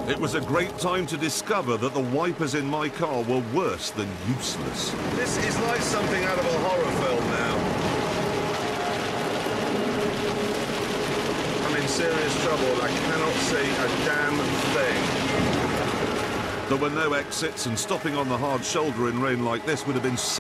It was a great time to discover that the wipers in my car were worse than useless. This is like something out of a horror film now. I'm in serious trouble. I cannot see a damn thing. There were no exits, and stopping on the hard shoulder in rain like this would have been